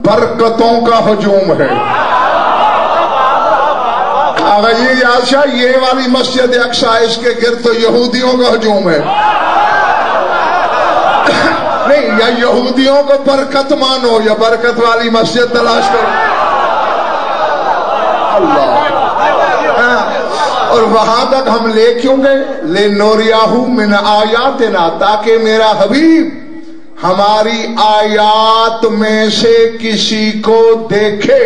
برکتوں کا ہجوم ہے. یہ آشا یہ والی مسجد اقصی اس کے گرد تو یہودیوں کا ہجوم ہے. نہیں، یا یہودیوں کو برکت مانو یا برکت والی مسجد تلاش کرو. اللہ. اور وہاں تک ہم لے کیوں گئے؟ لِنُرِيَهُ مِنْ آیَاتِنَا، تاکہ میرا حبیب ہماری آیات میں سے کسی کو دیکھے.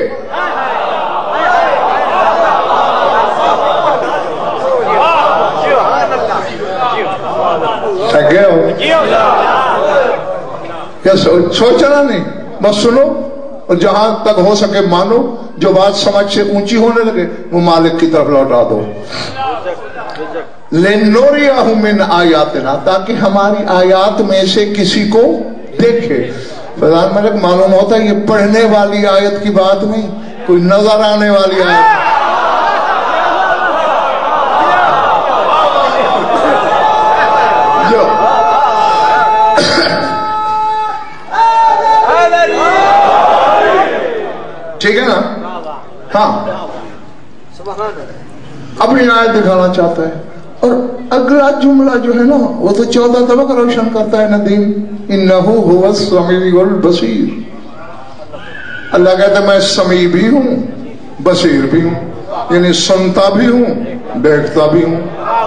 کیا سوچنا نہیں، بس سنو اور جہاں تک ہو سکے مانو. جو بات سمجھ سے اونچی ہونے لگے وہ مالک کی طرف لوٹا دو. لِنُرِيَهُ مِنْ آیَاتِنَا، تاکہ ہماری آیات میں سے کسی کو دیکھے. فیضان ملک معلوم ہوتا ہے یہ پڑھنے والی آیت کی بات نہیں، کوئی نظر آنے والی آیت. ٹھیک ہے نا؟ ہاں، اپنی آیت دکھانا چاہتا ہے. اور اگلا جملہ جو ہے نا وہ تو 14 طبق روشن کرتا ہے ندیم. انہو هو السمیع البصیر. اللہ کہتا ہے میں سمیع بھی ہوں بصیر بھی ہوں، یعنی سنتا بھی ہوں دیکھتا بھی ہوں.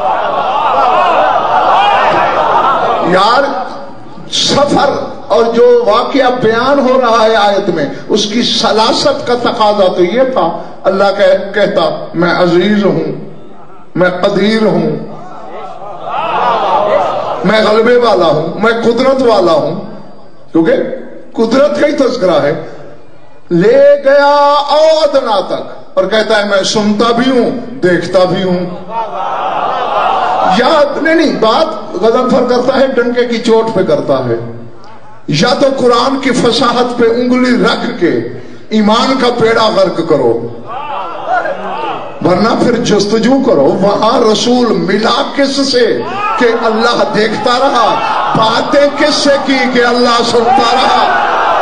یار سفر اور جو واقعہ بیان ہو رہا ہے آیت میں اس کی سلاست کا تقاضا تو یہ تھا. اللہ کہتا میں عزیز ہوں، میں قدیر ہوں، میں غلبے والا ہوں، میں قدرت والا ہوں، کیونکہ قدرت کا ہی تذکرہ ہے. لے گیا ادنا تک اور کہتا ہے میں سنتا بھی ہوں دیکھتا بھی ہوں. یاد نہیں بات غضنفر کرتا ہے ڈنکے کی چوٹ پہ کرتا ہے. یا تو قرآن کی فصاحت پہ انگلی رکھ کے ایمان کا پیڑا غرق کرو، ورنہ پھر جستجو کرو وہاں رسول ملا کس سے کہ اللہ دیکھتا رہا، باتیں کس سے کی کہ اللہ سنتا رہا.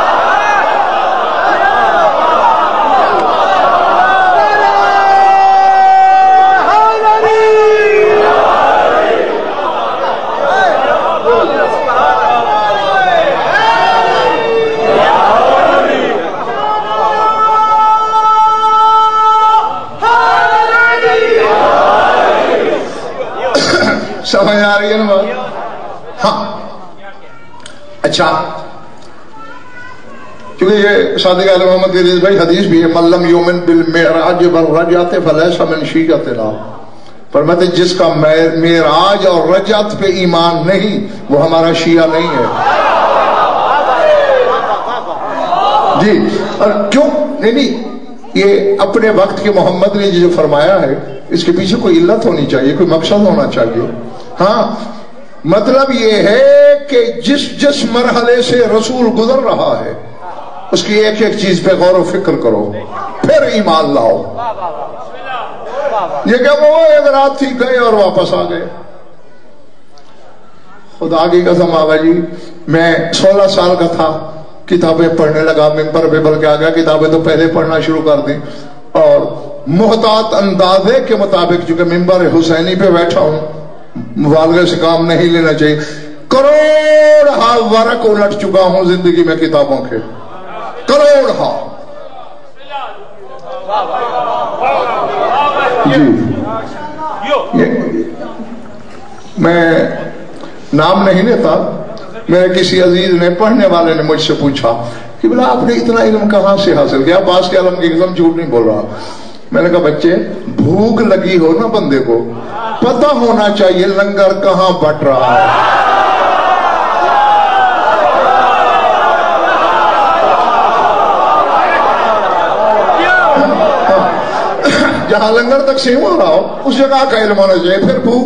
سمجھ آ رہی ہے نا بات؟ ہاں اچھا، کیونکہ یہ صادق علیہ محمد عزیز بھائی حدیث بھی ہے من لم یؤمن بالمعراج والرجعۃ فلیس من شیعتنا. فرماتے جس کا معراج اور رجعت پہ ایمان نہیں وہ ہمارا شیعہ نہیں ہے. جی، اور کیوں نہیں؟ یہ اپنے وقت کے محمد نے جو فرمایا ہے اس کے پیچھے کوئی علت ہونی چاہیے، کوئی مقصد ہونا چاہیے. ہاں، مطلب یہ ہے کہ جس مرحلے سے رسول گزر رہا ہے اس کی ایک ایک چیز پہ غور و فکر کرو پھر ایمان لاؤ. یہ کہ وہ ایک رات تھی گئے اور واپس آ گئے. خدا کی قسم آقا جی میں 16 سال کا تھا، کتابیں پڑھنے لگا، ممبر پہ بلکہ آ گیا. کتابیں تو پہلے پڑھنا شروع کر دی اور محتاط اندازے کے مطابق چونکہ ممبر حسینی پہ بیٹھا ہوں مبالغے سے کام نہیں لینا چاہیے. کروڑ ورق الٹ چکا ہوں زندگی میں کتابوں کے، کروڑ. جی میں نام نہیں لیتا، میرے کسی عزیز نے پڑھنے والے نے مجھ سے پوچھا کہ بلا آپ نے اتنا علم کہاں سے حاصل کیا؟ عباس کے علم کی قسم جھوٹ نہیں بول رہا. میں نے کہا بچے بھوک لگی ہو نا بندے کو پتہ ہونا چاہیے لنگر کہاں بٹ رہا ہے. جہاں لنگر تقسیم ہو رہا ہو اس جگہ کا علم ہونا چاہیے. پھر بھوک